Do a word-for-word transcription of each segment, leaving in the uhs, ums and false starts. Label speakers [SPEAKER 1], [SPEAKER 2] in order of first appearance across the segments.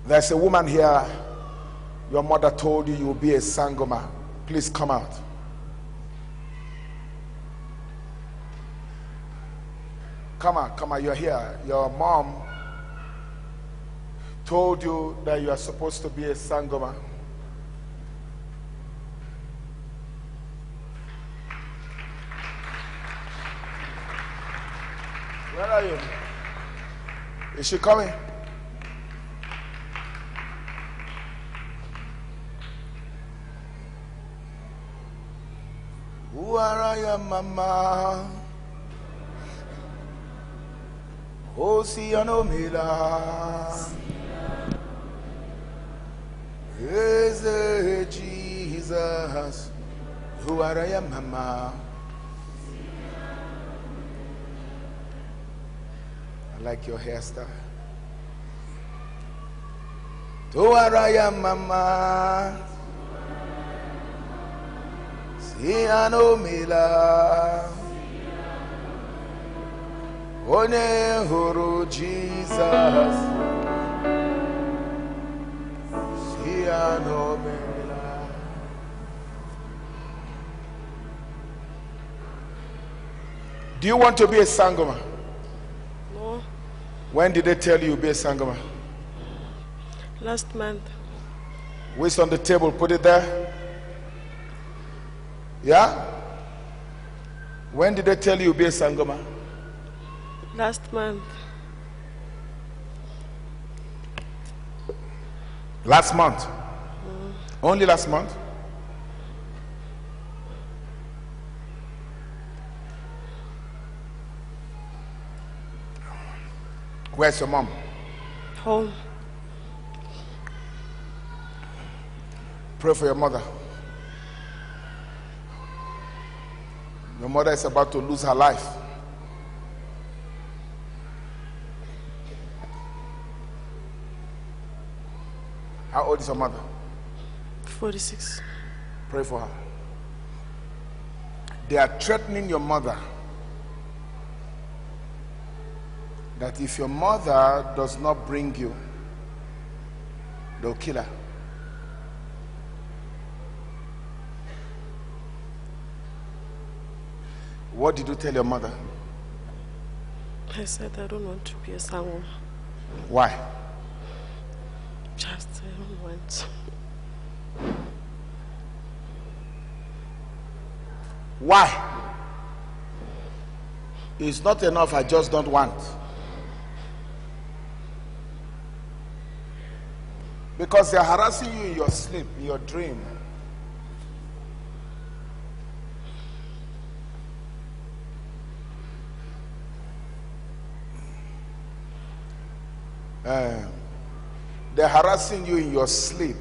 [SPEAKER 1] There's a woman here. Your mother told you you will be a sangoma. Please come out. Come on, come on, you're here. Your mom told you that you are supposed to be a sangoma. Where are you? Is she coming? Who are you, mama? Oh, see you no mila. Is it Jesus? Who are you, mama? I like your hairstyle. Who are you, mama? See you no mila. One huru Jesus, Siano Mela. Do you want to be a sangoma?
[SPEAKER 2] No.
[SPEAKER 1] When did they tell you you'll be a sangoma?
[SPEAKER 2] Last month.
[SPEAKER 1] Waste on the table, put it there. Yeah? When did they tell you you'll be a sangoma?
[SPEAKER 2] Last month.
[SPEAKER 1] Last month?
[SPEAKER 2] Mm.
[SPEAKER 1] Only last month? Where's your mom?
[SPEAKER 2] Home.
[SPEAKER 1] Pray for your mother. Your mother is about to lose her life. How old is your mother?
[SPEAKER 2] forty-six.
[SPEAKER 1] Pray for her. They are threatening your mother that if your mother does not bring you, they'll kill her. What did you tell your mother?
[SPEAKER 2] I said I don't want to be a sangoma.
[SPEAKER 1] Why?
[SPEAKER 2] Just I don't want.
[SPEAKER 1] Why? It's not enough, I just don't want. Because they're harassing you in your sleep, in your dream. Uh, they're harassing you in your sleep.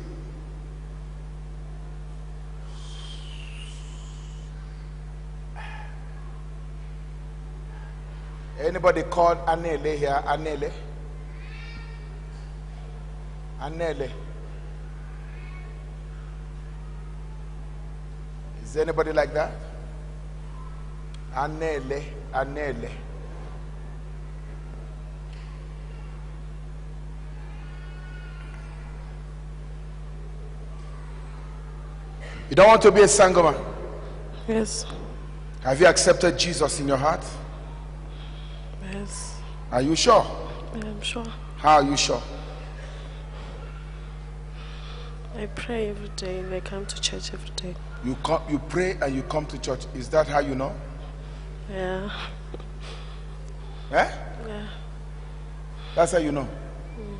[SPEAKER 1] Anybody called Anele here? Anele? Anele? Is there anybody like that? Anele, Anele. You don't want to be a sangoma?
[SPEAKER 2] Yes.
[SPEAKER 1] Have you accepted Jesus in your heart?
[SPEAKER 2] Yes.
[SPEAKER 1] Are you sure?
[SPEAKER 2] I am sure.
[SPEAKER 1] How are you sure?
[SPEAKER 2] I pray every day and I come to church every day.
[SPEAKER 1] You come, you pray and you come to church. Is that how you know?
[SPEAKER 2] Yeah.
[SPEAKER 1] Eh?
[SPEAKER 2] Yeah.
[SPEAKER 1] That's how you know.
[SPEAKER 2] Mm.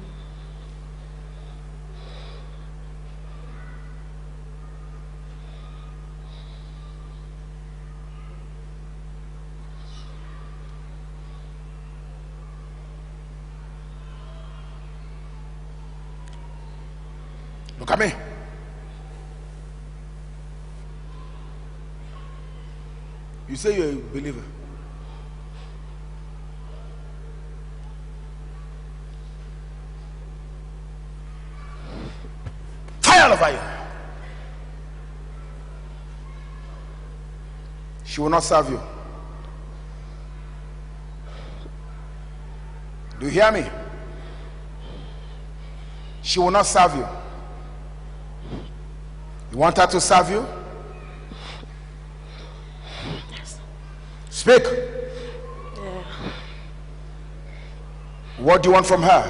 [SPEAKER 1] Look at me. You say you're a believer. Fire over you. She will not serve you. Do you hear me? She will not serve you. You want her to serve you?
[SPEAKER 2] Yes.
[SPEAKER 1] Speak.
[SPEAKER 2] Yeah.
[SPEAKER 1] What do you want from her?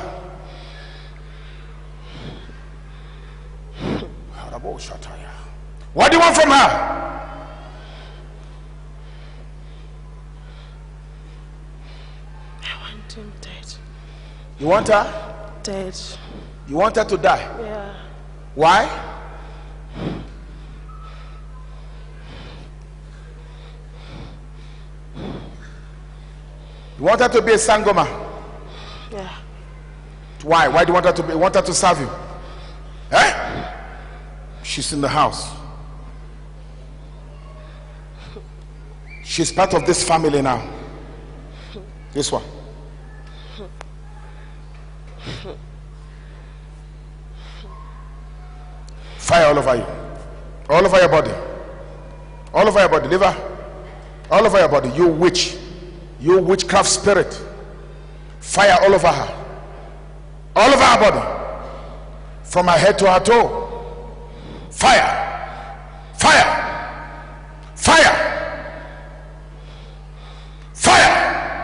[SPEAKER 1] What do you want from her?
[SPEAKER 2] I want him dead.
[SPEAKER 1] You want her?
[SPEAKER 2] Dead.
[SPEAKER 1] You want her to die?
[SPEAKER 2] Yeah.
[SPEAKER 1] Why? You want her to be a sangoma?
[SPEAKER 2] Yeah.
[SPEAKER 1] Why? Why do you want her to be? Want her to serve you? Eh? She's in the house. She's part of this family now. This one. Fire all over you. All over your body. All over your body. Liver. All over your body. You witch. You witchcraft spirit. Fire all over her. All over her body. From her head to her toe. Fire. Fire. Fire. Fire.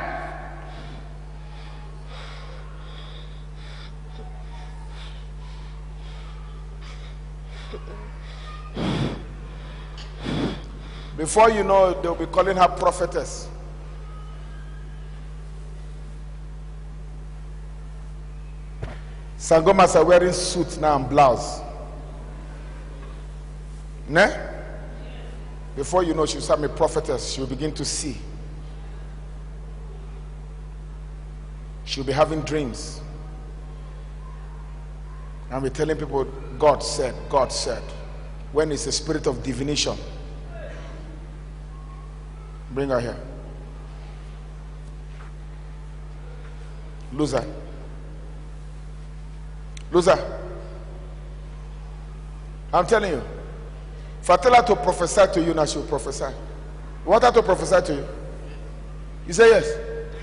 [SPEAKER 1] Before you know, they'll be calling her prophetess. Sangomas are wearing suits now and blouse. Ne? Before you know, she'll start a prophetess. She'll begin to see. She'll be having dreams. And be telling people, God said, God said. When it's a spirit of divination. Bring her here. Loser. Loser. I'm telling you. If I tell her to prophesy to you, now she'll prophesy. You want her to prophesy to you? You say yes.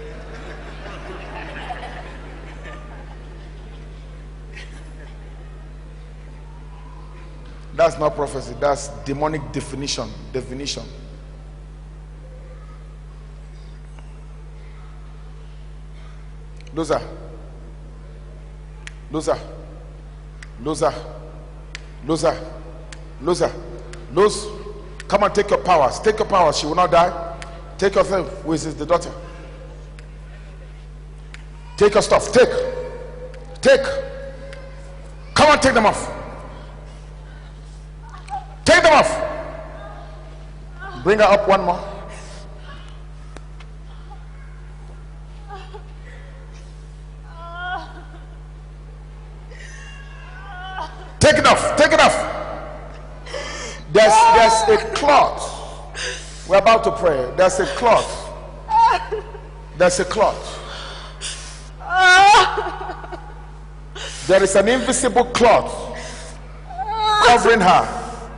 [SPEAKER 1] That's not prophecy. That's demonic definition. Definition. Loser. Loser. Loser. Loser. Loser. Lose. Come and take your powers. Take your powers. She will not die. Take your thing. Who is this? The daughter. Take your stuff. Take. Take. Come on, take them off. Take them off. Bring her up one more. Take it off. Take it off. There's, there's a cloth. We're about to pray. There's a cloth. There's a cloth. There is an invisible cloth covering her.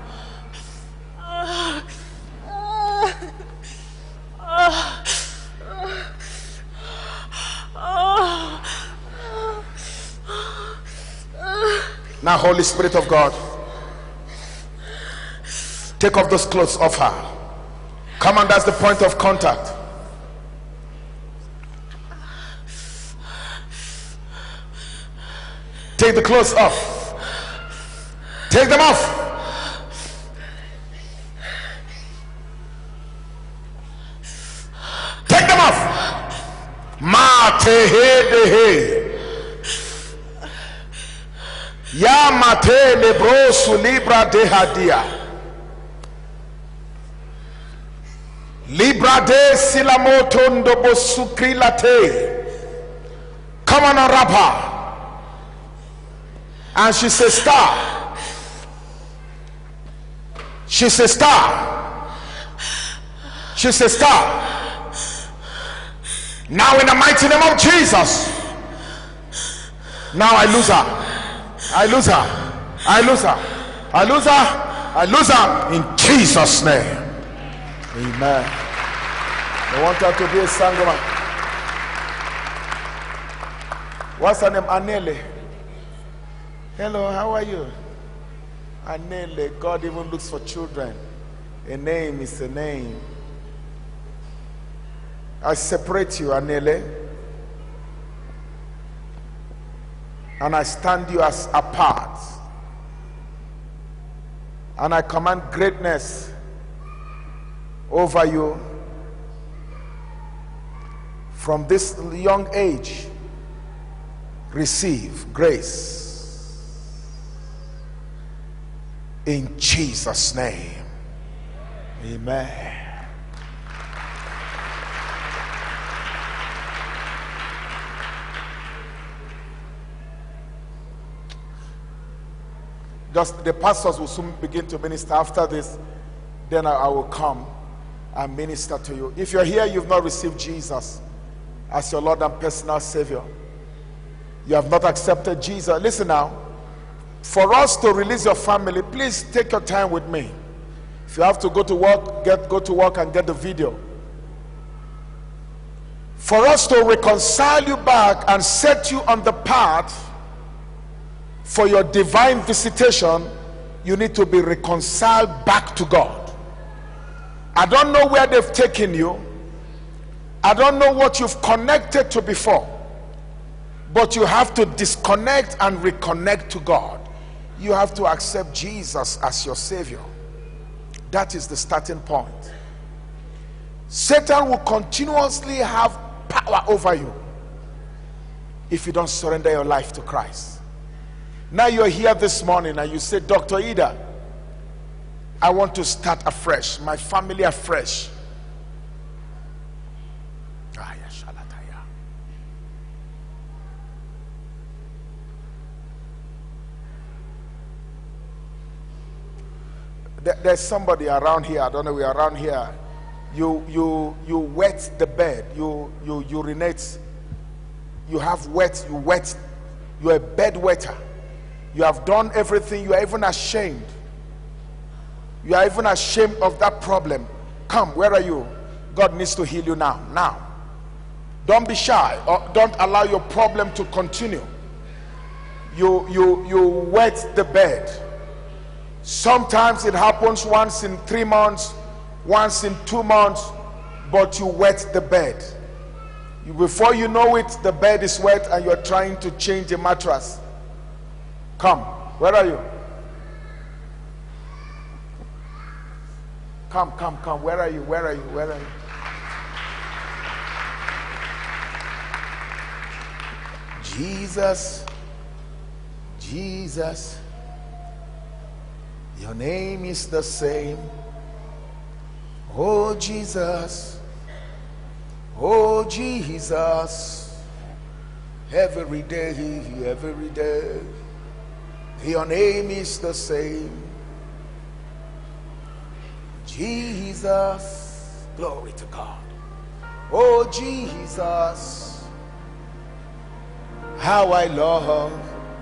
[SPEAKER 1] Now, Holy Spirit of God, take off those clothes off her. Come on, that's the point of contact. Take the clothes off. Take them off. Take them off. Ma te he de he. Ya mate lebrosu libra de hadia. Libra de silamoto ndobosukri late. Come on, wrap her. And she says, star. She says, star. She says, star. Now in the mighty name of Jesus. Now I lose her. I lose her. I lose her. I lose her. I lose her in Jesus' name. Amen. I want her to be a sangoma. What's her name? Anele. Hello, how are you? Anele, God even looks for children. A name is a name. I separate you, Anele. And I stand you as apart. And I command greatness over you from this young age. Receive grace in Jesus' name. Amen. Just the pastors will soon begin to minister. After this, then I, I will come and minister to you. If you're here, you've not received Jesus as your Lord and personal Savior. You have not accepted Jesus. Listen now. For us to release your family, please take your time with me. If you have to go to work, get go to work and get the video. For us to reconcile you back and set you on the path for your divine visitation, you need to be reconciled back to God. I don't know where they've taken you. I don't know what you've connected to before. But you have to disconnect and reconnect to God. You have to accept Jesus as your Savior. That is the starting point. Satan will continuously have power over you if you don't surrender your life to Christ. Now you're here this morning and you say, Doctor Idah, I want to start afresh, my family afresh. There's somebody around here, I don't know, we're around here. You you you wet the bed, you you urinate, you have wet, you wet, you're a bed wetter. You have done everything, you are even ashamed. You are even ashamed of that problem. Come, where are you? God needs to heal you now. Now. Don't be shy, or don't allow your problem to continue. You you you wet the bed. Sometimes it happens once in three months, once in two months, but you wet the bed. You, before you know it, the bed is wet and you're trying to change the mattress. Come, where are you? Come, come, come, where are you? Where are you? Where are you? Jesus, Jesus, your name is the same. Oh Jesus, oh Jesus, every day, every day, your name is the same. Jesus, glory to God. Oh Jesus, how I love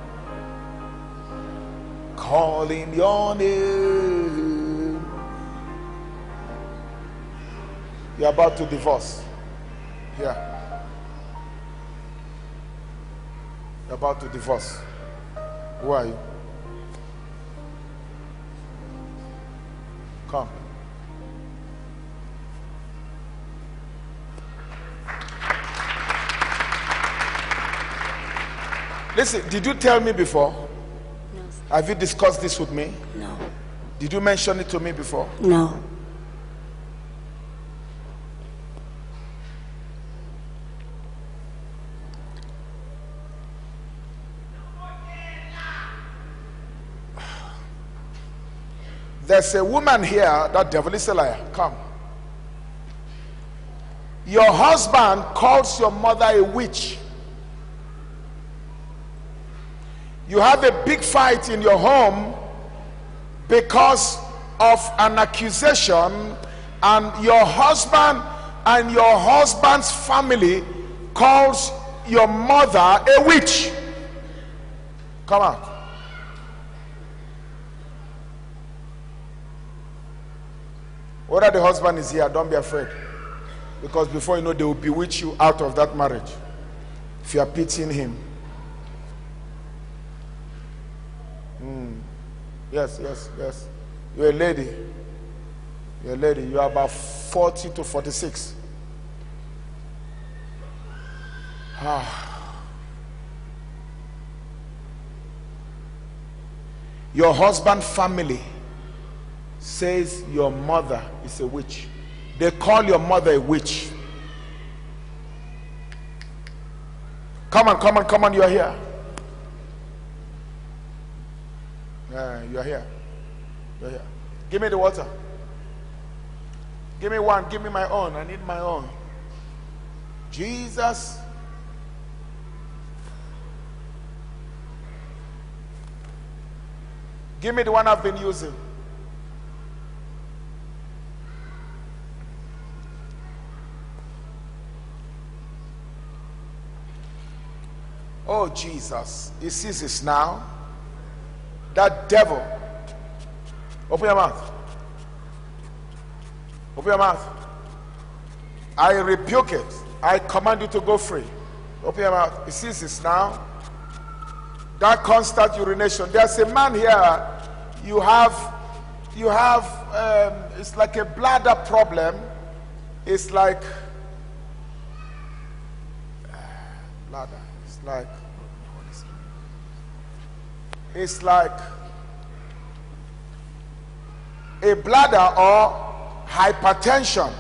[SPEAKER 1] calling your name. You're about to divorce. Yeah. You're about to divorce. Who are you? Come. Listen, did you tell me before?
[SPEAKER 2] No.
[SPEAKER 1] Have you discussed this with me?
[SPEAKER 2] No.
[SPEAKER 1] Did you mention it to me before?
[SPEAKER 2] No.
[SPEAKER 1] There's a woman here, that devil is a liar. Come. Your husband calls your mother a witch. You have a big fight in your home because of an accusation, and your husband and your husband's family calls your mother a witch. Come out. Whether the husband is here, don't be afraid, because before you know, they will bewitch you out of that marriage if you are pitying him. Yes, yes, yes. You're a lady. You're a lady. You are about forty to forty-six. Ah. Your husband's family says your mother is a witch. They call your mother a witch. Come on, come on, come on, you are here. Yeah, you are here. You are here. Give me the water. Give me one. Give me my own. I need my own. Jesus. Give me the one I've been using. Oh, Jesus. He sees this now. That devil. Open your mouth. Open your mouth. I rebuke it. I command you to go free. Open your mouth. He sees this now. That constant urination. There's a man here. You have, you have, um, it's like a bladder problem. It's like, uh, bladder. It's like, it's like a bladder or hypertension.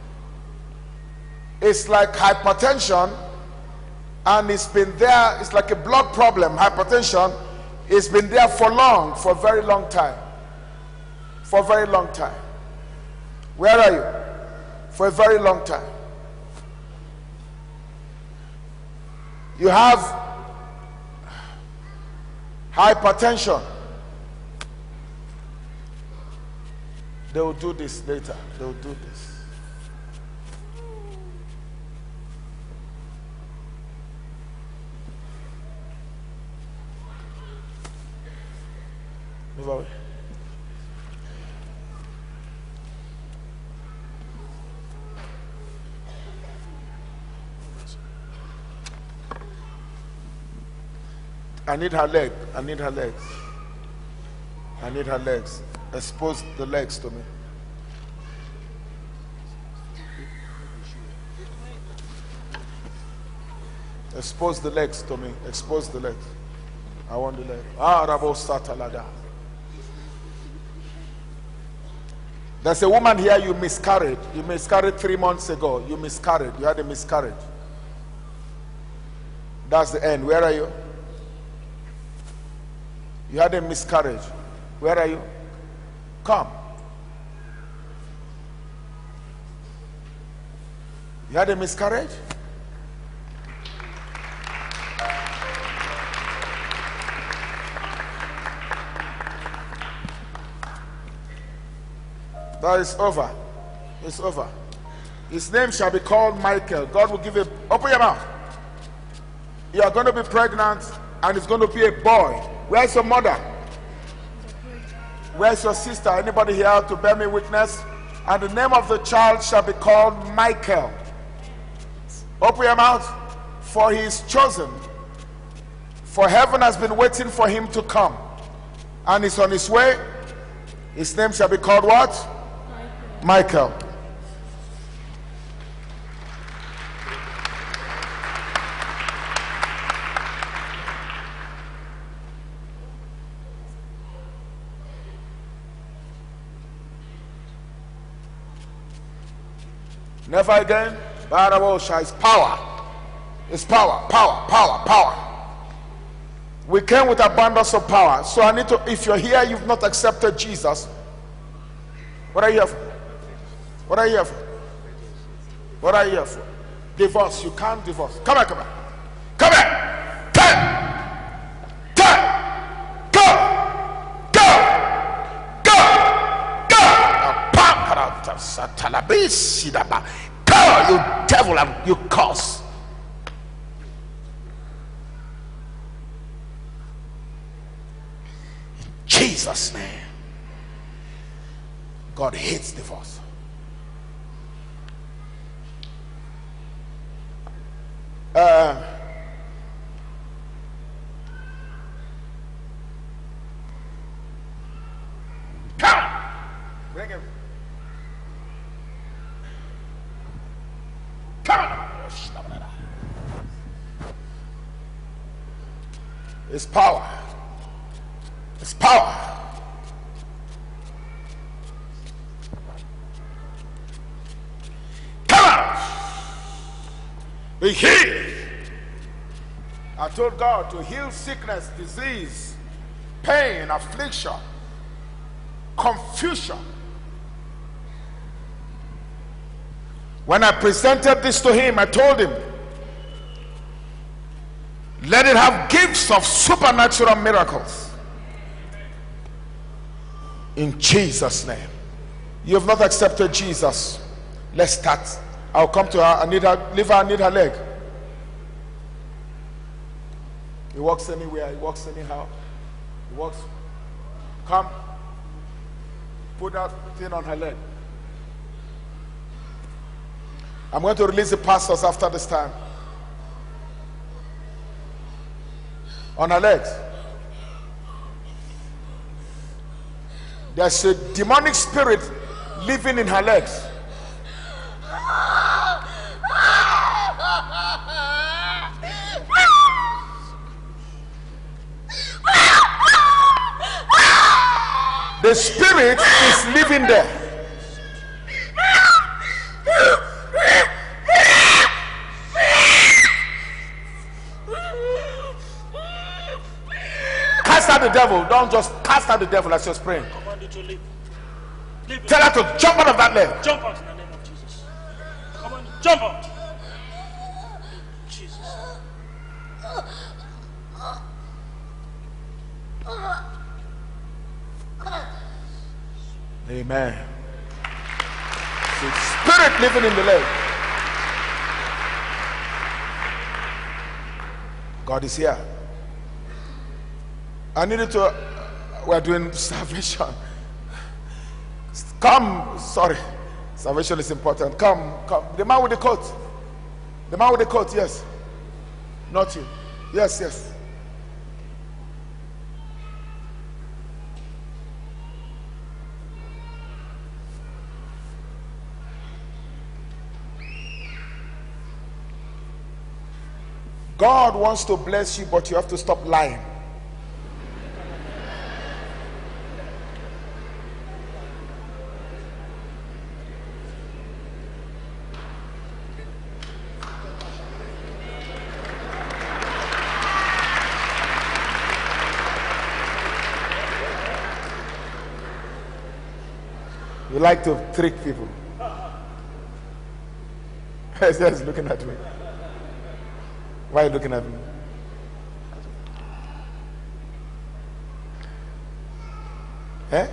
[SPEAKER 1] It's like hypertension, and it's been there. It's like a blood problem. Hypertension. It's been there for long, for a very long time. For a very long time. Where are you? For a very long time. You have hypertension. They will do this later. They will do this. Move away. I need her leg. I need her legs. I need her legs. Expose the legs to me. Expose the legs to me. Expose the legs. I want the leg. Ah, Rabo Satalada. There's a woman here, you miscarried. You miscarried three months ago. You miscarried. You had a miscarriage. That's the end. Where are you? You had a miscarriage. Where are you? Come. You had a miscarriage? That is over. It's over. His name shall be called Michael. God will give you. Open your mouth. You are going to be pregnant, and it's going to be a boy. Where's your mother? Where's your sister? Anybody here to bear me witness? And the name of the child shall be called Michael. Open your mouth. For he is chosen. For heaven has been waiting for him to come. And he's on his way. His name shall be called what? Michael. Michael. Never again. Barabosha is power. It's power, power, power, power. We came with abundance of power. So I need to, if you're here, you've not accepted Jesus. What are you here for? What are you here for? What are you here for? Divorce. You can't divorce. Come here, come here. Come here. Turn. Turn. Go. Go. Go. Go. Go, you devil and you curse. In Jesus' name. God hates divorce. Uh, It's power. It's power. Come out. Be healed. I told God to heal sickness, disease, pain, affliction, confusion. When I presented this to him, I told him, let it have gifts of supernatural miracles. In Jesus' name. You have not accepted Jesus. Let's start. I'll come to her. I need her. Leave her. I need her leg. He walks anywhere. He walks anyhow. He walks. Come. Put that thing on her leg. I'm going to release the pastors after this time. On her legs. There's a demonic spirit living in her legs. The spirit is living there. Cast out the devil. Don't just cast out the devil as you're praying.
[SPEAKER 3] Command you to leave. Leave.
[SPEAKER 1] Tell her to jump out of that leg.
[SPEAKER 3] Jump out in the name of Jesus. Command you, jump out. Jesus.
[SPEAKER 1] Amen. The spirit living in the leg. God is here. I needed to. Uh, we're doing salvation. Come, sorry. Salvation is important. Come, come. The man with the coat. The man with the coat, yes. Not you. Yes, yes. God wants to bless you, but you have to stop lying. You like to trick people. He's just looking at me. Why are you looking at me? Eh?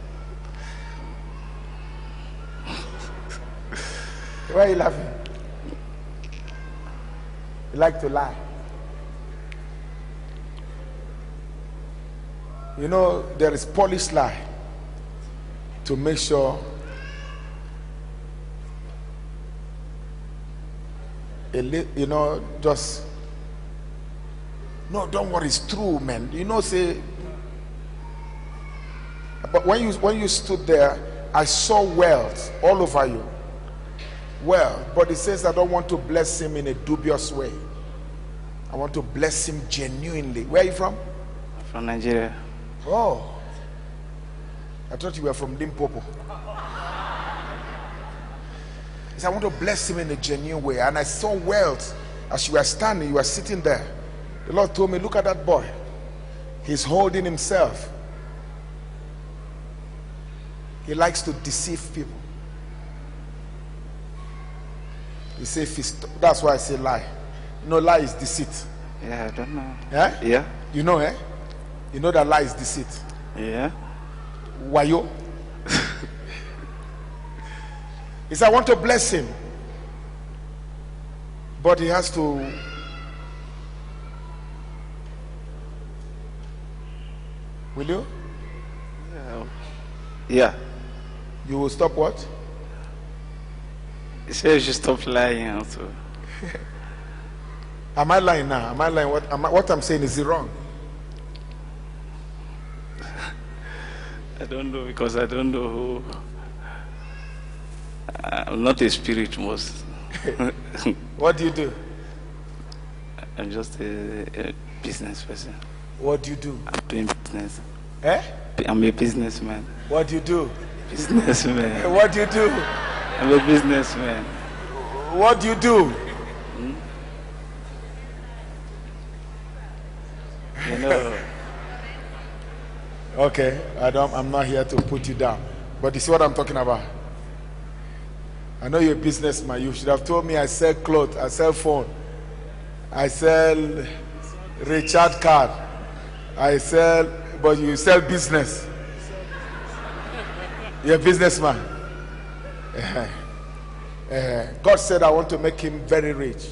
[SPEAKER 1] Why are you laughing? You like to lie. You know, there is polished lie to make sure a li- you know, just no, don't worry, it's true, man. You know, say, but when you when you stood there, I saw wealth all over you. Well, but it says I don't want to bless him in a dubious way. I want to bless him genuinely. Where are you from?
[SPEAKER 4] From Nigeria.
[SPEAKER 1] Oh, I thought you were from Limpopo. He said, I want to bless him in a genuine way. And I saw wealth as you were standing, you were sitting there. The Lord told me, look at that boy. He's holding himself. He likes to deceive people. He says, that's why I say lie. You know, lie is deceit.
[SPEAKER 4] Yeah, I don't know.
[SPEAKER 1] Yeah?
[SPEAKER 4] Yeah.
[SPEAKER 1] You know, eh? You know that lie is deceit.
[SPEAKER 4] Yeah.
[SPEAKER 1] Why you? He said, I want to bless him. But he has to will you?
[SPEAKER 4] Yeah. Yeah.
[SPEAKER 1] You will stop what?
[SPEAKER 4] He said you should stop lying also.
[SPEAKER 1] Am I lying now? Am I lying? What, am I, what I'm saying, is it wrong?
[SPEAKER 4] I don't know, because I don't know who. I'm not a spirit most.
[SPEAKER 1] What do you do?
[SPEAKER 4] I'm just a, a business person.
[SPEAKER 1] What do you do?
[SPEAKER 4] I'm doing business.
[SPEAKER 1] Eh?
[SPEAKER 4] I'm a businessman.
[SPEAKER 1] What do you do?
[SPEAKER 4] Businessman.
[SPEAKER 1] What do you do?
[SPEAKER 4] I'm a businessman.
[SPEAKER 1] What do you do?
[SPEAKER 4] Hmm? You know.
[SPEAKER 1] Okay, I don't, I'm not here to put you down. But you see what I'm talking about? I know you're a businessman. You should have told me I sell clothes, I sell phone, I sell recharge card, I sell, but you sell business. You're a businessman. Uh, uh, God said I want to make him very rich.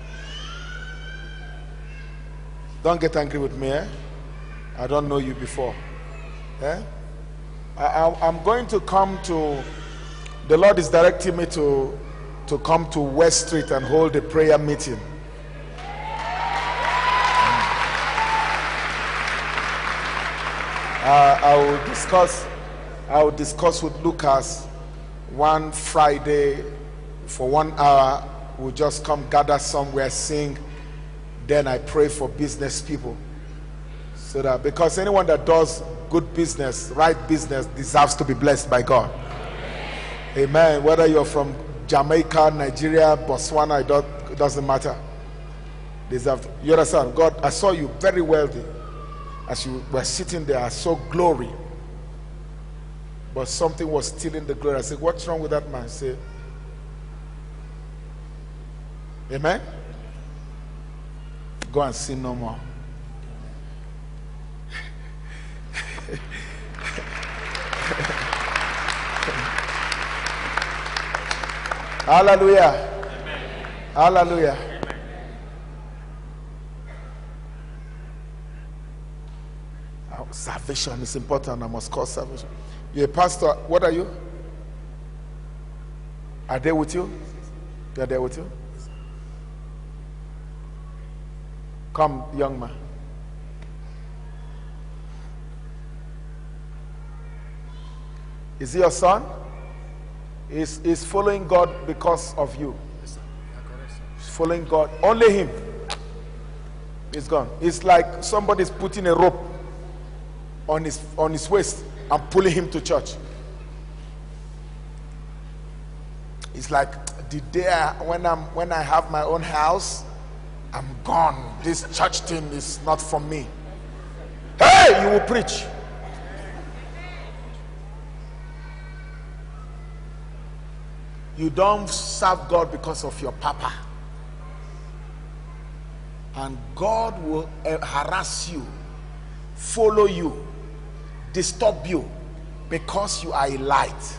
[SPEAKER 1] Don't get angry with me, eh? I don't know you before. Eh? I, I, I'm going to come to, the Lord is directing me to, to come to West Street and hold a prayer meeting. Uh, I will discuss, I will discuss with Lucas one Friday for one hour. We'll just come gather somewhere, sing. Then I pray for business people. So that, because anyone that does good business, right business, deserves to be blessed by God. Amen. Whether you're from Jamaica, Nigeria, Botswana, it, do, it doesn't matter. Deserve to. You understand? God, I saw you very wealthy. As you were sitting there, I saw glory. But something was stealing the glory. I said, what's wrong with that man? I said, amen? Go and sin no more. Hallelujah. Amen. Hallelujah. Amen. Oh, salvation is important. I must call salvation. You're a pastor. What are you? Are they with you? They're there with you? Come, young man. Is he your son? Is is following God because of you? He's following God. Only him. He's gone. It's like somebody's putting a rope on his on his waist and pulling him to church. It's like the day I, when I'm when I have my own house, I'm gone. This church thing is not for me. Hey, you will preach. You don't serve God because of your papa. And God will harass you, follow you, disturb you because you are a light.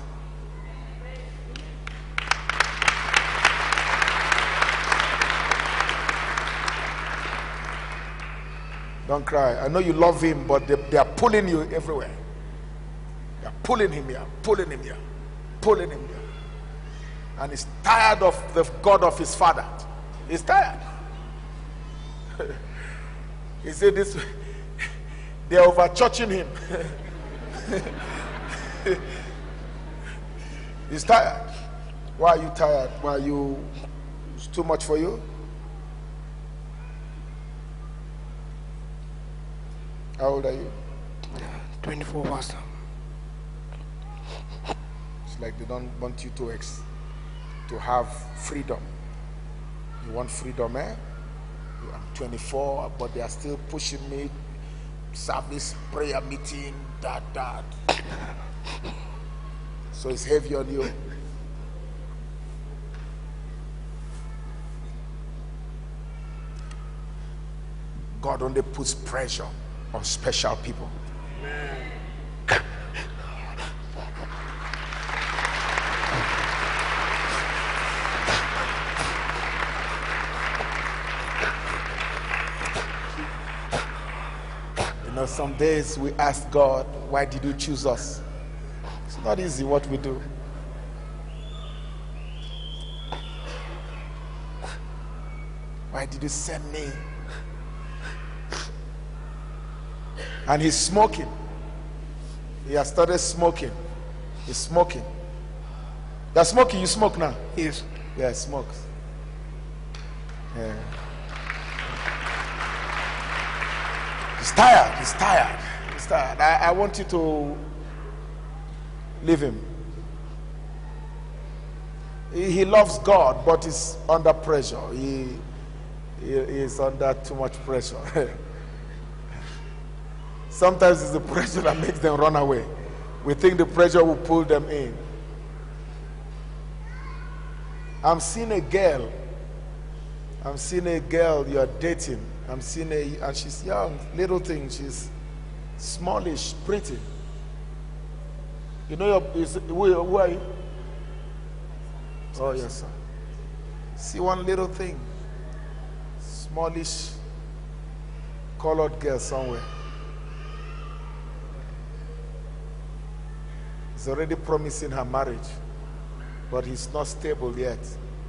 [SPEAKER 1] Don't cry. I know you love him, but they, they are pulling you everywhere. They are pulling him here, pulling him here, pulling him here. And he's tired of the God of his father. He's tired. He said this, they're over churching him. He's tired. Why are you tired? Why are you, it's too much for you? How old are you?
[SPEAKER 4] twenty-four, Pastor.
[SPEAKER 1] It's like they don't want you to ex to have freedom. You want freedom, eh? I'm twenty-four, but they are still pushing me. Service, prayer meeting, that, that. So it's heavy on you. God only puts pressure on special people. You know, some days we ask God, why did you choose us? It's not easy what we do. Why did you send me? And he's smoking. He has started smoking. He's smoking. You're smoking, you smoke now?
[SPEAKER 4] Yes.
[SPEAKER 1] Yeah, he smokes. Yeah. He's tired. He's tired. He's tired. I, I want you to leave him. He, he loves God, but he's under pressure. He, he is under too much pressure. Sometimes it's the pressure that makes them run away. We think the pressure will pull them in. I'm seeing a girl. I'm seeing a girl you are dating. I'm seeing a, and she's young, little thing. She's smallish, pretty. You know, your, is, who, who are you? Oh, yes, sir. See one little thing. Smallish, colored girl somewhere. He's already promising her marriage, but he's not stable yet.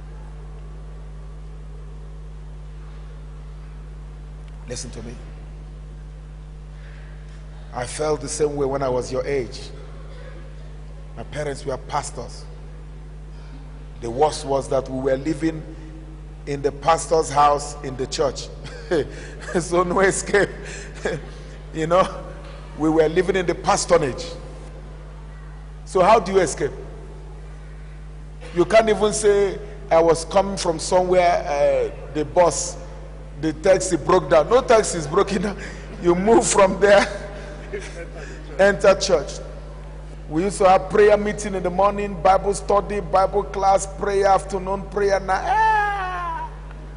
[SPEAKER 1] Listen to me. I felt the same way when I was your age. My parents were pastors. The worst was that we were living in the pastor's house in the church. So no escape. You know, we were living in the parsonage. So how do you escape? You can't even say, I was coming from somewhere, uh, the bus, the taxi broke down. No taxi is broken down. You move from there, enter church. We used to have prayer meeting in the morning, Bible study, Bible class, prayer afternoon, prayer night. Ah!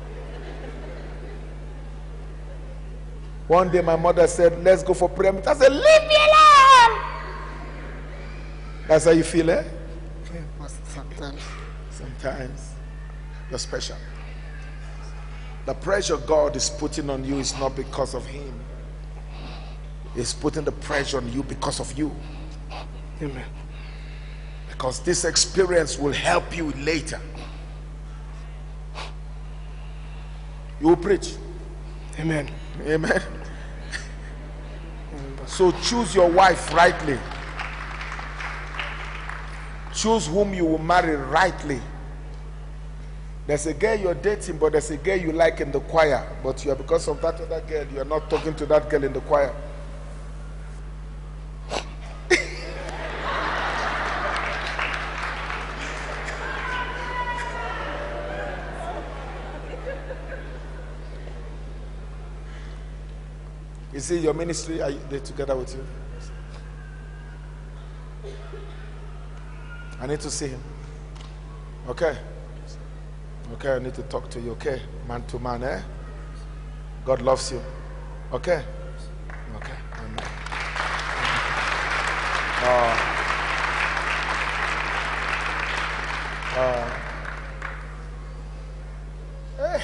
[SPEAKER 1] One day my mother said, let's go for prayer meeting. I said, leave me alone. That's how you feel, eh?
[SPEAKER 5] Sometimes.
[SPEAKER 1] Sometimes. You're special. The pressure God is putting on you is not because of him. He's putting the pressure on you because of you.
[SPEAKER 5] Amen.
[SPEAKER 1] Because this experience will help you later. You will preach.
[SPEAKER 5] Amen.
[SPEAKER 1] Amen. So choose your wife rightly. Choose whom you will marry rightly. There's a girl you're dating, but there's a girl you like in the choir, but you are, because of that other girl, you are not talking to that girl in the choir. You see, your ministry, are they together with you? I need to see him. Okay. Okay, I need to talk to you. Okay, man to man, eh? God loves you. Okay. Okay. Amen. Uh, uh, eh.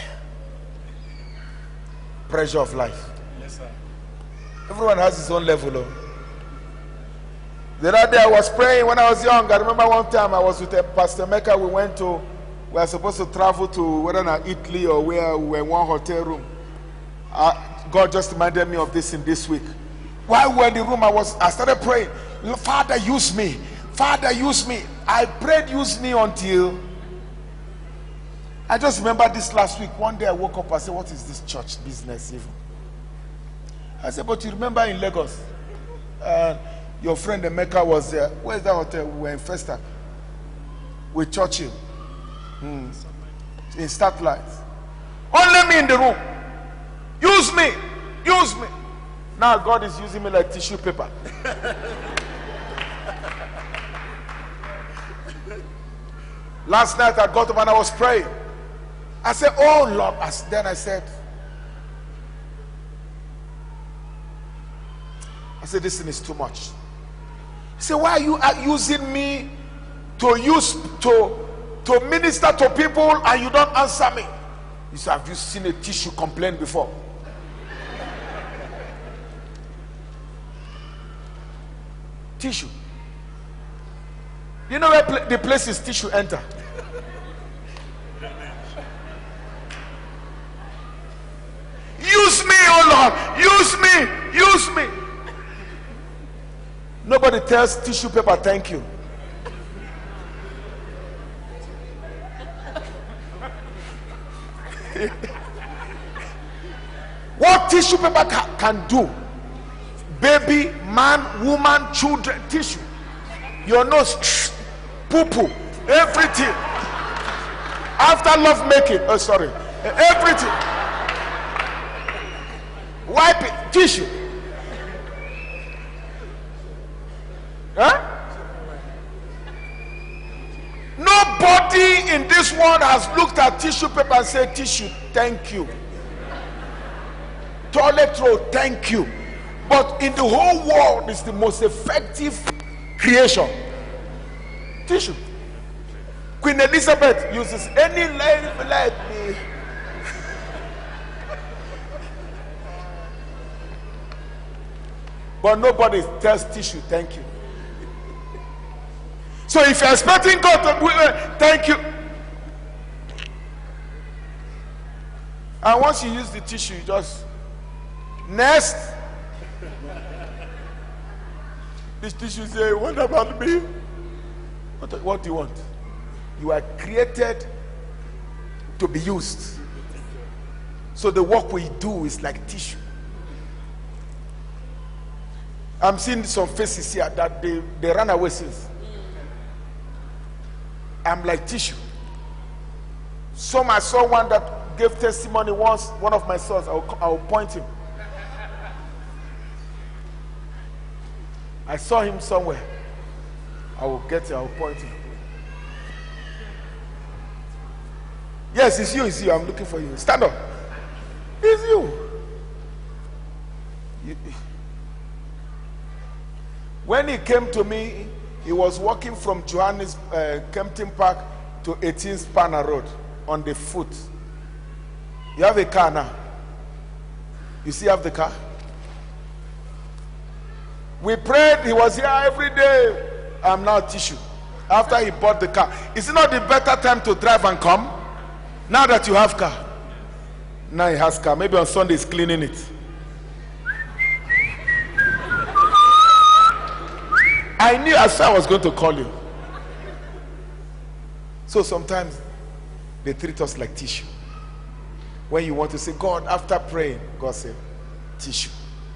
[SPEAKER 1] Pressure of life.
[SPEAKER 3] Yes, sir.
[SPEAKER 1] Everyone has his own level. Oh. The other day I was praying when I was young. I remember one time I was with a Pastor Mecca. We went to, we were supposed to travel to whether not Italy or where we were in one hotel room. Uh, God just reminded me of this in this week. While we were in the room, I was I started praying, Father, use me. Father, use me. I prayed, use me until I just remember this last week. One day I woke up, I said, what is this church business even? I said, but you remember in Lagos, uh, your friend Emeka was there. Where's that hotel? We were in Festa with Churchill. Hmm. In Starlight. Only me in the room. Use me. Use me. Now God is using me like tissue paper. Last night I got up and I was praying. I said, oh Lord. Then I said, I said, this thing is too much. He said, why are you using me to use to to minister to people and you don't answer me? He said, have you seen a tissue complain before? Tissue. You know where pl the place is tissue enter? Use me, oh Lord. Use me. Use me. Nobody tells tissue paper thank you. what tissue paper ca- can do, baby, man, woman, children, tissue, your nose, poo poo, everything. After love making, oh sorry, everything. Wipe it, tissue. Huh? Nobody in this world has looked at tissue paper and said, tissue, thank you. Toilet roll, thank you. But in the whole world, it's the most effective creation. Tissue. Queen Elizabeth uses any lady like me. But nobody tells tissue, thank you. So if you're expecting God to uh, thank you, and once you use the tissue, you just next. This tissue say, what about me? What, what do you want? You are created to be used. So the work we do is like tissue. I'm seeing some faces here that they, they ran away since. I'm like tissue. Some I saw one that gave testimony once, one of my sons, I will, I will point him. I saw him somewhere. I will get it, I will point him. Yes, it's you, it's you. I'm looking for you. Stand up. It's you. you when he came to me, he was walking from Johannes uh, Kempton Park to eighteenth Spanner Road on the foot. You have a car now. You still have the car? We prayed. He was here every day. I'm now tissue. After he bought the car, is it not the better time to drive and come? Now that you have car. Now he has car. Maybe on Sunday he's cleaning it. I knew I said I was going to call you. So sometimes they treat us like tissue. When you want to say, God, after praying, God said, tissue.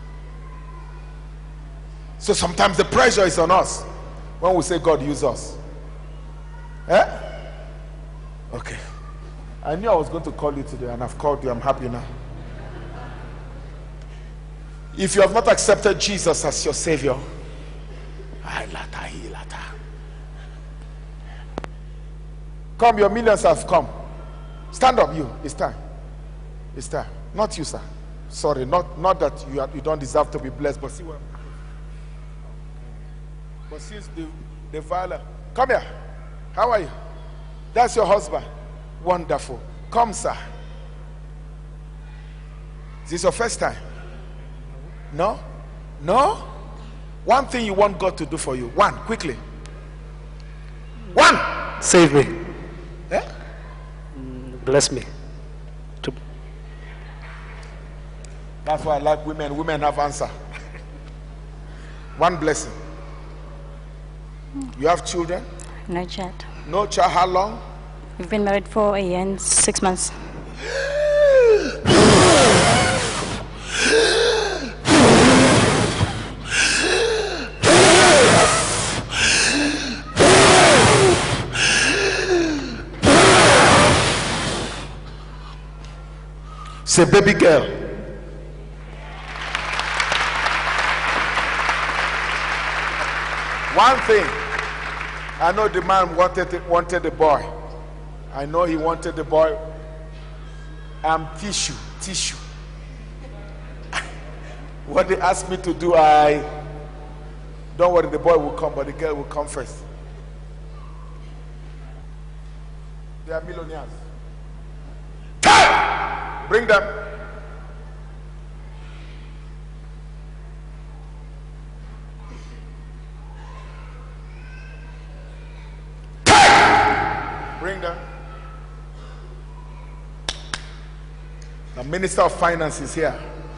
[SPEAKER 1] So sometimes the pressure is on us when we say, God, use us. Eh? Okay. I knew I was going to call you today, and I've called you. I'm happy now. If you have not accepted Jesus as your Savior, come, your millions have come. Stand up, you. It's time. It's time. Not you, sir. Sorry, not not that you are, you don't deserve to be blessed, but see what. But since the the violence, come here. How are you? That's your husband. Wonderful. Come, sir. Is this your first time? No? No? One thing you want God to do for you. One, quickly. One.
[SPEAKER 5] Save me.
[SPEAKER 1] Eh?
[SPEAKER 5] Mm, bless me. To...
[SPEAKER 1] That's why I like women. Women have answer. One blessing. You have children?
[SPEAKER 6] No child.
[SPEAKER 1] No child. How long?
[SPEAKER 6] We've been married for a year and six months.
[SPEAKER 1] Say, baby girl. One thing, I know the man wanted it, wanted the boy. I know he wanted the boy. I'm tissue, tissue. What they asked me to do, I don't worry, the boy will come, but the girl will come first. They are millionaires. Time! Bring them. Time! Bring them. The Minister of Finance is here.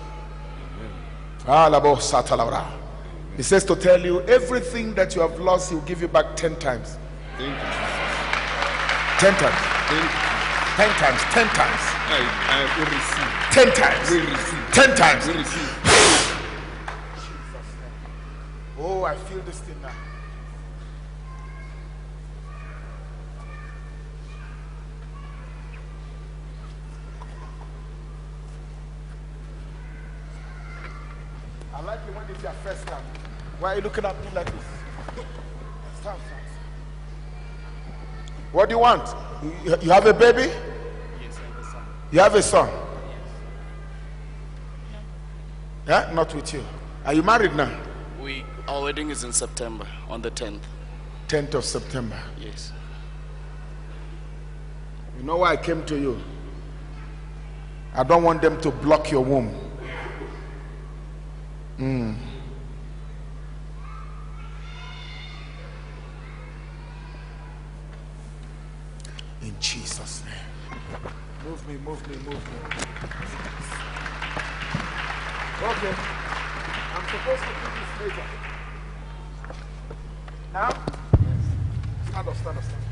[SPEAKER 1] He says to tell you everything that you have lost, he will give you back ten times.
[SPEAKER 7] Thank you.
[SPEAKER 1] Ten times.
[SPEAKER 7] Thank you.
[SPEAKER 1] Ten times. Ten times.
[SPEAKER 7] I, I will receive.
[SPEAKER 1] Ten times.
[SPEAKER 7] We receive.
[SPEAKER 1] Ten times.
[SPEAKER 7] We receive.
[SPEAKER 1] Oh, I feel this thing now. I like it when it's your first time. Why are you looking at me like this? Stand, stand. What do you want? You, you have a baby?
[SPEAKER 7] Yes, I have a son.
[SPEAKER 1] You have a son? Yeah, not with you. Are you married now?
[SPEAKER 8] We, our wedding is in September, on the tenth.
[SPEAKER 1] tenth of September.
[SPEAKER 8] Yes.
[SPEAKER 1] You know why I came to you? I don't want them to block your womb. Mm. In Jesus' name. Move me, move me, move me. Okay. I'm supposed to do this later. Now? Stand up, stand up, stand up.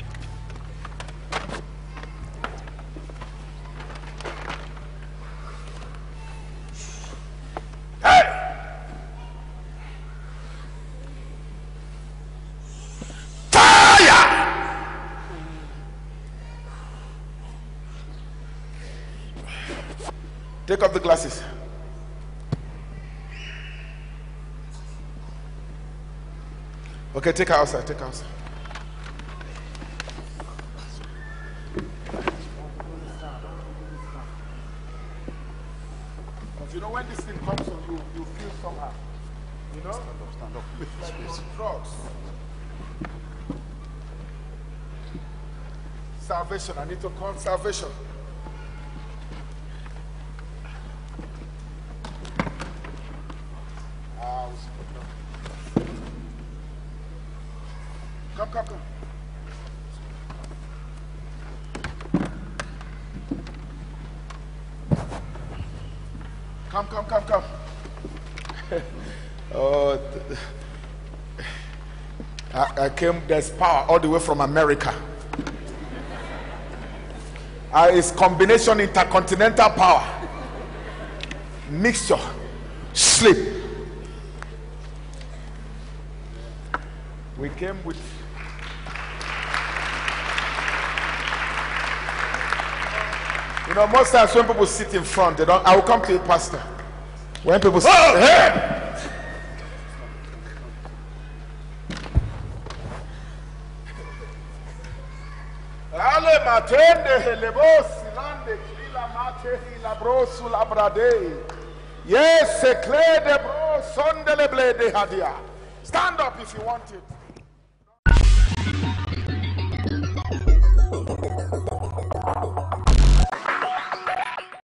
[SPEAKER 1] Take off the glasses. Okay, take her outside. Take her outside. Because you know when this thing comes on you, you feel somehow. You know? Stand up, stand up. It's like those drugs. Salvation. I need to call salvation. Come, come, come. Come, come, come, come. Oh, I, I came, there's power all the way from America. Uh, it's combination intercontinental power. Mixture. Sleep. We came with you know, most times when people sit in front, they don't. I will come to you, Pastor. When people sit, oh, hey! Ale matende helebo silande kila mate hila brosu labrade. Yes, sekle de bro sondele blede hadia. Stand up if you want it.